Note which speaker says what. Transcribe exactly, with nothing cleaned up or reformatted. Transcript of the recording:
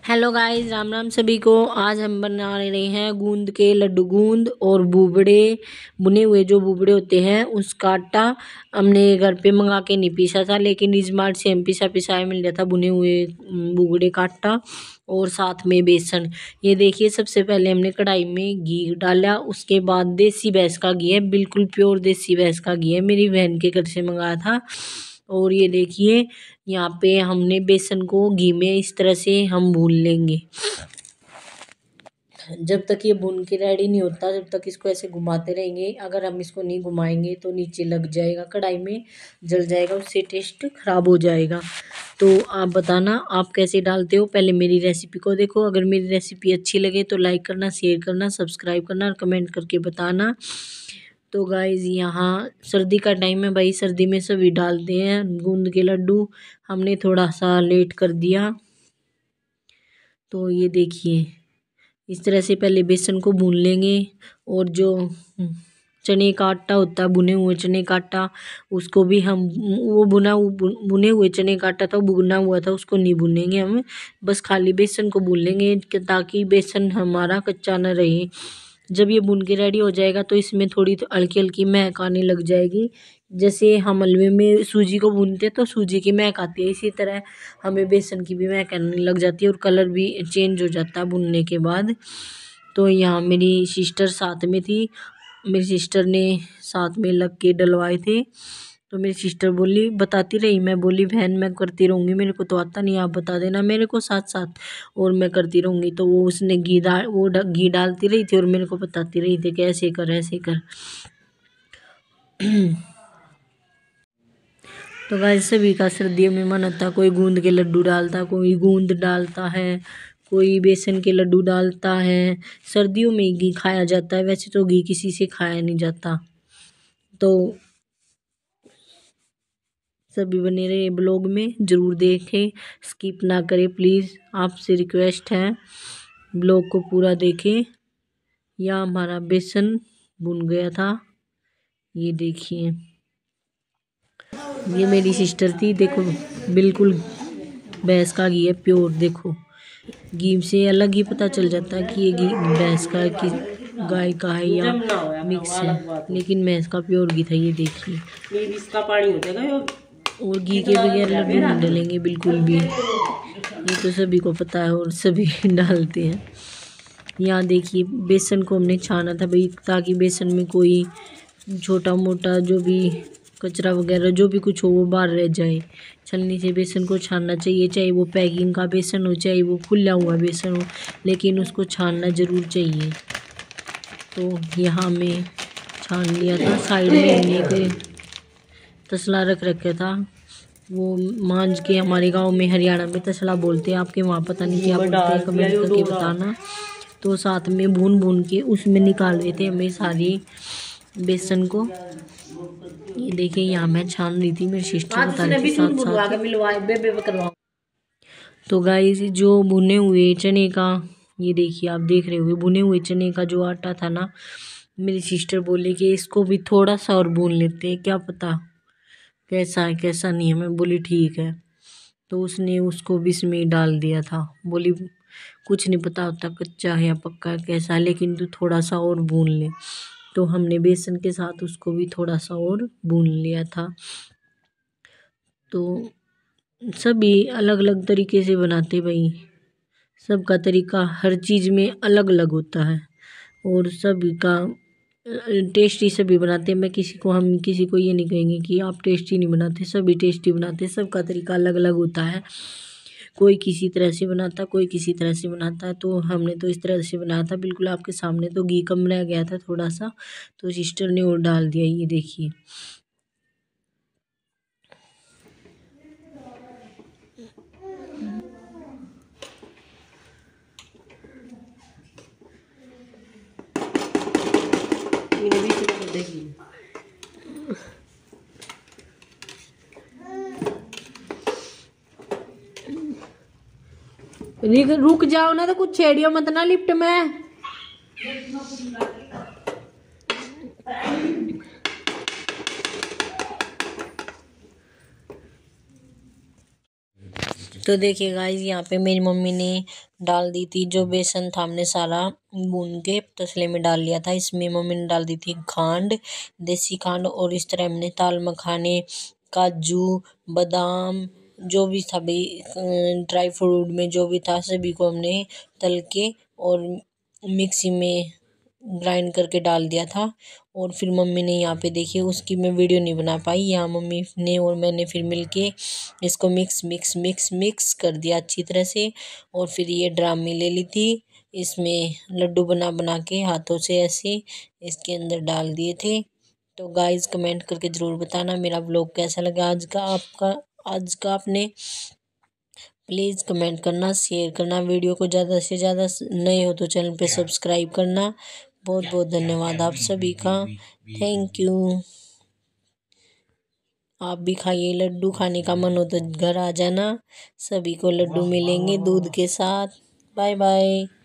Speaker 1: Hello guys, Ram Ram सभी को। आज हम बना रहे हैं गूंद के लड्डू। गूंद और बुबड़े, बुने हुए जो बुबड़े होते हैं उसका आटा हमने घर पे मंगा के नहीं पीसा था, लेकिन स्मार्ट से हम पिसा पिसाया मिल जाता बुने हुए बुबड़े का आटा और साथ में बेसन। ये देखिए, सबसे पहले हमने कढ़ाई में घी डाला, उसके बाद देसी भैंस का घी है, बिल्कुल प्योर देसी भैंस का घी है, मेरी बहन के घर से मंगाया था। और ये देखिए, यहाँ पे हमने बेसन को घी में इस तरह से हम भून लेंगे। जब तक ये भून के रेडी नहीं होता, जब तक इसको ऐसे घुमाते रहेंगे। अगर हम इसको नहीं घुमाएंगे तो नीचे लग जाएगा, कढ़ाई में जल जाएगा, उससे टेस्ट खराब हो जाएगा। तो आप बताना आप कैसे डालते हो। पहले मेरी रेसिपी को देखो। अगर मेरी रेसिपी अच्छी लगे तो लाइक करना, शेयर करना, सब्सक्राइब करना और कमेंट करके बताना। तो गाइज, यहाँ सर्दी का टाइम है भाई, सर्दी में सभी डालते हैं गूंद के लड्डू। हमने थोड़ा सा लेट कर दिया। तो ये देखिए, इस तरह से पहले बेसन को भून लेंगे। और जो चने का आटा होता है, बुने हुए चने का आटा, उसको भी हम वो बुना बुने हुए चने का आटा था, भुना हुआ था, उसको नहीं भूनेंगे हम, बस खाली बेसन को भून लेंगे ताकि बेसन हमारा कच्चा न रहे। जब ये भून के रेडी हो जाएगा तो इसमें थोड़ी तो हल्की हल्की महक आने लग जाएगी। जैसे हम हलवे में सूजी को भूनते हैं तो सूजी की महक आती है, इसी तरह हमें बेसन की भी महक आने लग जाती है और कलर भी चेंज हो जाता है भूनने के बाद। तो यहाँ मेरी सिस्टर साथ में थी, मेरी सिस्टर ने साथ में लग के डलवाए थे। तो मेरी सिस्टर बोली, बताती रही, मैं बोली बहन मैं करती रहूँगी, मेरे को तो आता नहीं, आप बता देना मेरे को साथ साथ, और मैं करती रहूँगी। तो वो उसने घी डाल वो घी डालती रही थी और मेरे को बताती रही थी कि ऐसे कर ऐसे कर। तो गाइस, सभी का सर्दियों में मन होता है, कोई गूंद के लड्डू डालता, कोई गूंद डालता है, कोई बेसन के लड्डू डालता है। सर्दियों में घी खाया जाता है, वैसे तो घी किसी से खाया नहीं जाता। तो सभी बने रहे ब्लॉग में, ज़रूर देखें, स्किप ना करें प्लीज़, आपसे रिक्वेस्ट है, ब्लॉग को पूरा देखें। या हमारा बेसन भुन गया था, ये देखिए। ये मेरी सिस्टर थी, देखो बिल्कुल भैंस का घी है, प्योर। देखो घी से अलग ही पता चल जाता है कि ये घी भैंस का कि गाय का है या मिक्स है, लेकिन भैंस का प्योर घी था। ये देखिए, इसका पानी हो जाएगा। और घी के बगैर लड्डू नहीं डलेंगे बिल्कुल भी, ये तो सभी को पता है और सभी डालते हैं। यहाँ देखिए, बेसन को हमने छाना था भाई, ताकि बेसन में कोई छोटा मोटा जो भी कचरा वगैरह जो भी कुछ हो वो बाहर रह जाए। छलनी से बेसन को छानना चाहिए, चाहे वो पैकिंग का बेसन हो, चाहे वो खुला हुआ बेसन हो, लेकिन उसको छानना ज़रूर चाहिए। तो यहाँ में छान लिया था। साइड में हमने एक तसला रख रखा था, वो मांझ के, हमारे गांव में हरियाणा में तसला बोलते हैं, आपके वहाँ पता नहीं क्या बोलते हैं, कमेंट करके बताना। तो साथ में भून भून के उसमें निकाल रहे थे हमें सारी बेसन को। ये देखिए, यहाँ मैं छान रही थी, मेरी सिस्टर बता रही थी साथ साथ। तो गाइस, जो भुने हुए चने का, ये देखिए आप देख रहे होंगे, भुने हुए चने का जो आटा था ना, मेरी सिस्टर बोली कि इसको भी थोड़ा सा और भून लेते हैं, क्या पता कैसा है कैसा नहीं है। मैं बोली ठीक है। तो उसने उसको भी इसमें डाल दिया था, बोली कुछ नहीं पता होता कच्चा है या पक्का है कैसा है, लेकिन तू थोड़ा सा और भून ले। तो हमने बेसन के साथ उसको भी थोड़ा सा और भून लिया था। तो सभी अलग अलग तरीके से बनाते भाई, सबका तरीका हर चीज़ में अलग अलग होता है और सभी का टेस्टी सभी बनाते हैं। मैं किसी को हम किसी को ये नहीं कहेंगे कि आप टेस्टी नहीं बनाते, सभी टेस्टी बनाते हैं, सबका तरीका अलग अलग होता है। कोई किसी तरह से बनाता, कोई किसी तरह से बनाता है। तो हमने तो इस तरह से बनाया था बिल्कुल आपके सामने। तो घी कम रह गया था थोड़ा सा, तो सिस्टर ने और डाल दिया, ये देखिए। रुक जाओ ना, तो कुछ छेड़ियो मत ना लिफ्ट में। तो देखिए गाइस, यहाँ पे मेरी मम्मी ने डाल दी थी जो बेसन था, हमने सारा भून के तसले में डाल लिया था। इसमें मम्मी ने डाल दी थी खांड, देसी खांड, और इस तरह हमने ताल मखाने, काजू, बादाम, जो भी था भाई ड्राई फ्रूट में जो भी था सभी को हमने तल के और मिक्सी में ग्राइंड करके डाल दिया था। और फिर मम्मी ने यहाँ पे देखिए, उसकी मैं वीडियो नहीं बना पाई, यहाँ मम्मी ने और मैंने फिर मिलके इसको मिक्स मिक्स मिक्स मिक्स कर दिया अच्छी तरह से। और फिर ये ड्राम में ले ली थी, इसमें लड्डू बना बना के हाथों से ऐसे इसके अंदर डाल दिए थे। तो गाइस कमेंट करके ज़रूर बताना मेरा व्लॉग कैसा लगा आज का आपका आज का आपने प्लीज़ कमेंट करना, शेयर करना, वीडियो को ज़्यादा से ज़्यादा, नए हो तो चैनल पे सब्सक्राइब करना। बहुत बहुत धन्यवाद आप सभी का, थैंक यू। आप भी खाइए, लड्डू खाने का मन हो तो घर आ जाना, सभी को लड्डू मिलेंगे दूध के साथ। Bye bye.